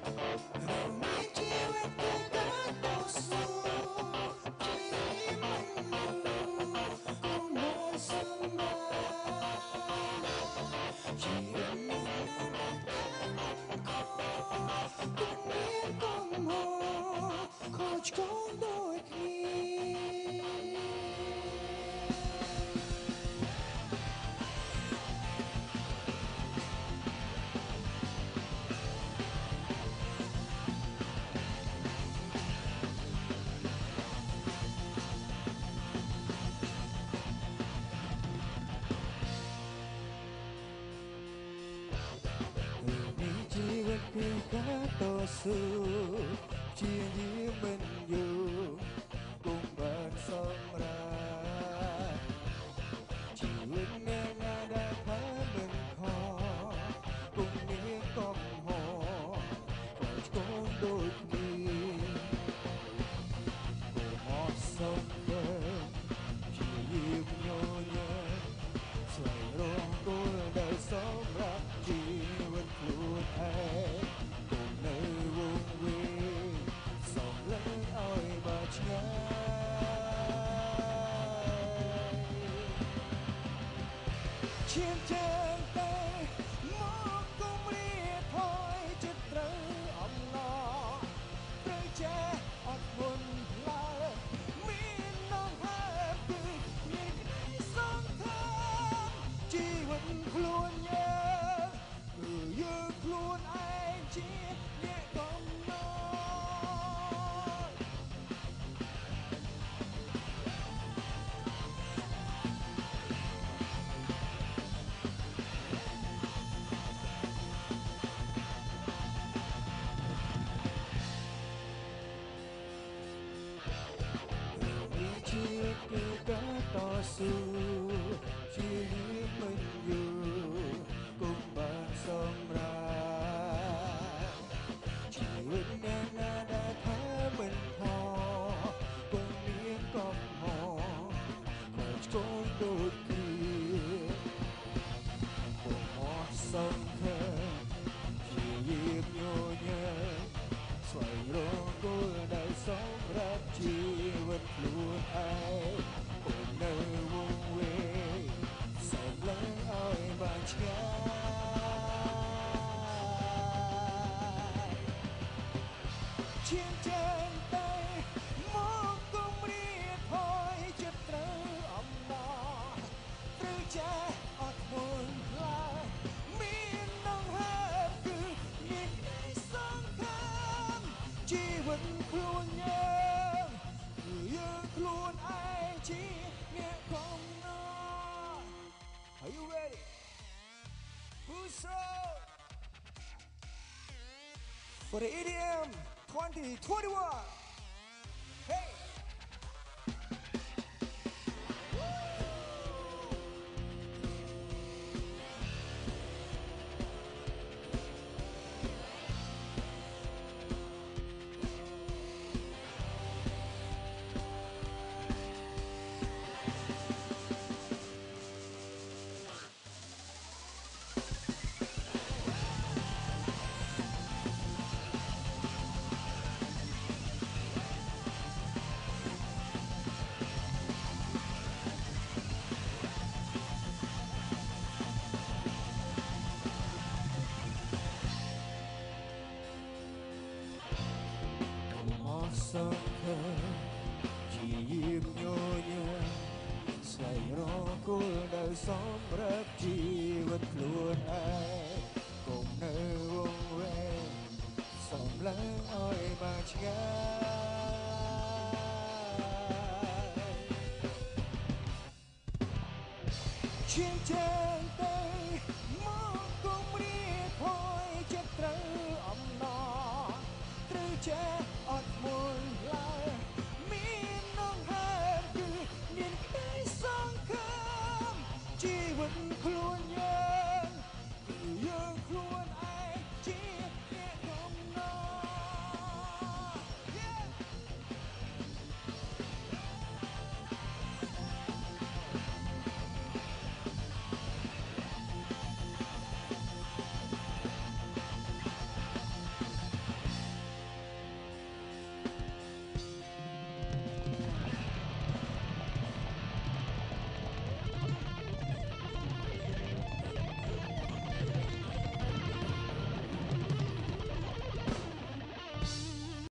ชีวิตคือการต่อสู้ที่ยืมมันอยู่กุมบ้านสองราชีวิตแง่งาได้พาเมืองคอกุมนี้ก้มหอก่อนโกงโดยมีกุมหอสมเดิมที่ยืมโยเยสวยรองกูได้สมรักชีวิตខ្លួនឯងគង់នៅវងវែងសូមលើកឲ្យមកឆ្ងាយឈាមជើងតែមកគុំរៀថយចិត្តត្រូវអំណរត្រូវចេះអត់មុនឡើយមាននងហើយគឺមានក្តីសង្ឃឹមជីវិតខ្លួនយើងខ្លួនឯងជាអ្នកកំណត់ชีវិតគឺការតស៊ូជាយើងមិនយូរគុំបានសម្រាប់ជីវិតអ្នកណាដែលថាមិនផគង់មានកំហក៏ឆ្កងដូចគ្នាក៏អស់សង្ឃឹមជាយើងញញើស្វែងរកគោលដៅសម្រាប់ជីវិតខ្លួនឯងគង់នៅវងវែងសូមលើកឲ្យបានឆ្ងាយឈាមជើងតែមកគុំរៀថយចិត្តត្រូវអំណរត្រូវចេះអត់មុនឡើយមាននងហើយគឺមានក្តីសង្ឃឹមជីវិតខ្លួនយើងគឺយើងខ្លួនឯងជាអ្នកកំណត់ Are you ready? Who's up? For the EDM 2021. Hey!សង្ឃឹមជាយាមញញើស្វែងរកគោលដៅសម្រាប់ជីវិតខ្លួនឯងគង់នៅវងវែងសូមឡើងឲ្យបានឆ្ងាយឈាមជើង